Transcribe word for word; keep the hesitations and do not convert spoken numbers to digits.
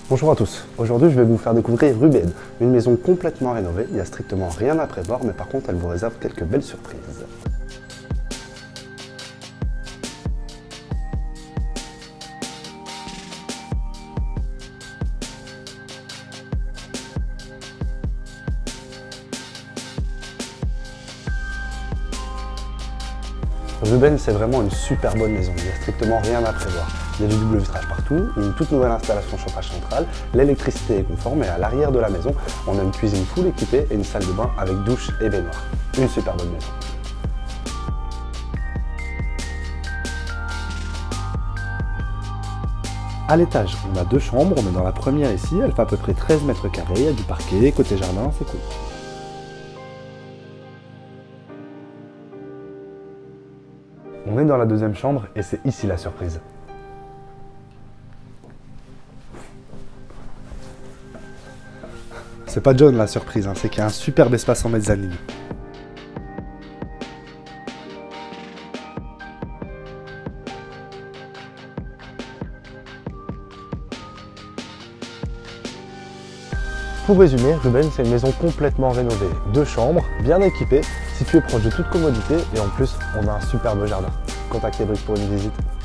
Bonjour à tous, aujourd'hui je vais vous faire découvrir Ruben, une maison complètement rénovée, il n'y a strictement rien à prévoir mais par contre elle vous réserve quelques belles surprises. Ruben, c'est vraiment une super bonne maison, il n'y a strictement rien à prévoir. Il y a du double vitrage partout, une toute nouvelle installation chauffage central, l'électricité est conforme et à l'arrière de la maison, on a une cuisine full équipée et une salle de bain avec douche et baignoire. Une super bonne maison. À l'étage, on a deux chambres, on est dans la première ici, elle fait à peu près treize mètres carrés, il y a du parquet, côté jardin, c'est cool. On est dans la deuxième chambre et c'est ici la surprise. C'est pas John la surprise, hein, c'est qu'il y a un superbe espace en mezzanine. Pour résumer, Ruben, c'est une maison complètement rénovée. Deux chambres, bien équipées, située proche de toute commodité et en plus, on a un superbe jardin. Contactez Brick pour une visite.